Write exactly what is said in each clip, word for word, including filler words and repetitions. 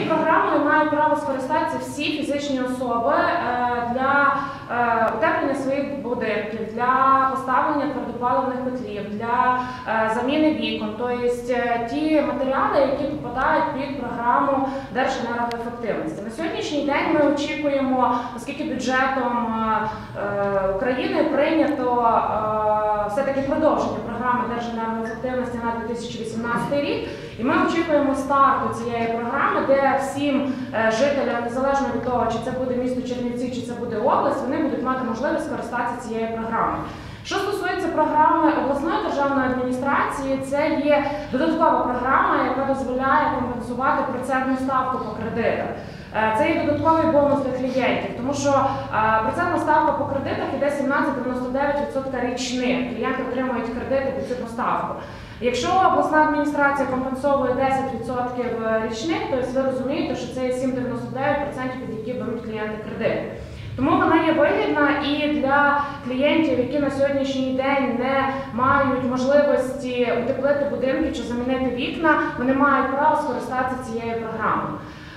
програмою мають право скористатися всі фізичні особи для утеплення своїх будинків, для поставлення твердопаливних котлів, для заміни вікон, тобто ті матеріали, які попадають під програму Держенергоефективності. На сьогоднішній день ми очікуємо, оскільки бюджетом України прийнято все-таки продовження програми Держенергоефективності на дві тисячі вісімнадцятий рік, і ми очікуємо старту цієї програми, де всім жителям, незалежно від того, чи це буде місто Чернівці, чи це буде область, вони будуть мати можливість скористатися цією програмою. Що стосується програми обласної державної адміністрації, це є додаткова програма, яка дозволяє компенсувати процентну ставку по кредитах. Це є додатковий бонус для клієнтів, тому що процентна ставка по кредитах йде сімнадцять цілих дев'яносто дев'ять відсотка річних. Клієнти отримують кредити під цю поставку. Якщо обласна адміністрація компенсовує десять відсотків річних, то ви розумієте, що це є сім цілих дев'яносто дев'ять відсотків, під які беруть клієнти кредити. Тому вона є вигідна і для клієнтів, які на сьогоднішній день не мають можливості утеплити будинки чи замінити вікна, вони мають право скористатися цією програмою.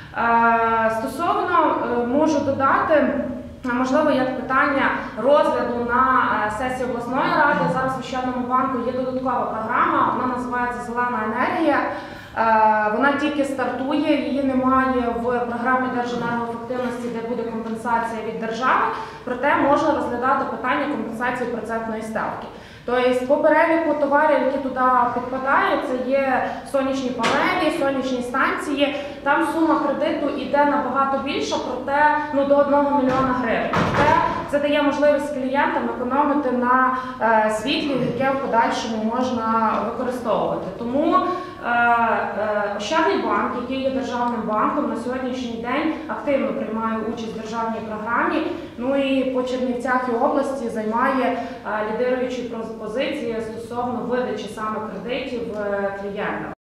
Стосовно, можу додати, можливо, як питання розгляду на сесії обласної ради, зараз в Ощадному банку є додаткова програма, вона називається «Зелена енергія». Вона тільки стартує, її немає в програмі Держенергоефективності, де буде компенсація від держави, проте можна розглядати питання компенсації процентної ставки. Тобто по переліку товарів, які туди підпадають, це є сонячні панелі, сонячні станції, там сума кредиту йде набагато більша, проте ну, до одного мільйона гривень. Проте це дає можливість клієнтам економити на е, світлі, яке в подальшому можна використовувати. Тому е, е, Ощадний банк, який є державним банком, на сьогоднішній день активно приймає участь в державній програмі, ну і по Чернівцях і області займає е, лідируючі позиції стосовно видачі саме кредитів е, клієнтам.